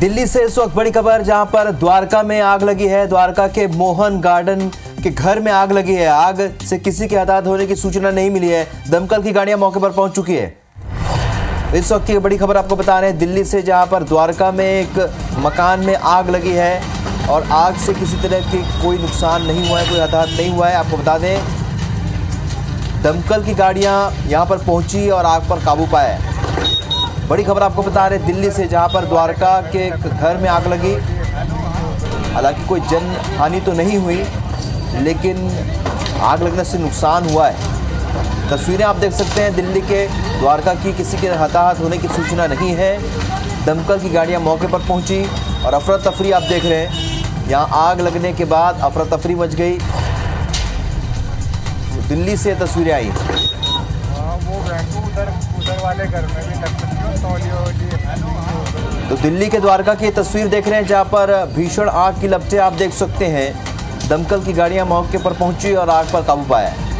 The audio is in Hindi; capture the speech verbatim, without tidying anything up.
दिल्ली से इस वक्त बड़ी खबर, जहां पर द्वारका में आग लगी है। द्वारका के मोहन गार्डन के घर में आग लगी है। आग से किसी के हताहत होने की सूचना नहीं मिली है। दमकल की गाड़ियां मौके पर पहुंच चुकी है। इस वक्त की बड़ी खबर आपको बता रहे हैं दिल्ली से, जहां पर द्वारका में एक मकान में आग लगी है और आग से किसी तरह की कोई नुकसान नहीं हुआ है, कोई हताहत नहीं हुआ है। आपको बता दें दमकल की गाड़ियां यहां पर पहुंची और आग पर काबू पाया। बड़ी खबर आपको बता रहे दिल्ली से, जहां पर द्वारका के घर में आग लगी। हालांकि कोई जन हानि तो नहीं हुई, लेकिन आग लगने से नुकसान हुआ है। तस्वीरें आप देख सकते हैं दिल्ली के द्वारका की। किसी के हताहत होने की सूचना नहीं है। दमकल की गाड़ियां मौके पर पहुंची और अफरा तफरी आप देख रहे हैं। यहां आग लगने के बाद अफरा तफरी मच गई। दिल्ली से तस्वीरें आई। उधर उधर वाले घर में भी लग सकती है। तो दिल्ली के द्वारका की तस्वीर देख रहे हैं, जहां पर भीषण आग की लपटें आप देख सकते हैं। दमकल की गाड़ियां मौके पर पहुंची और आग पर काबू पाया।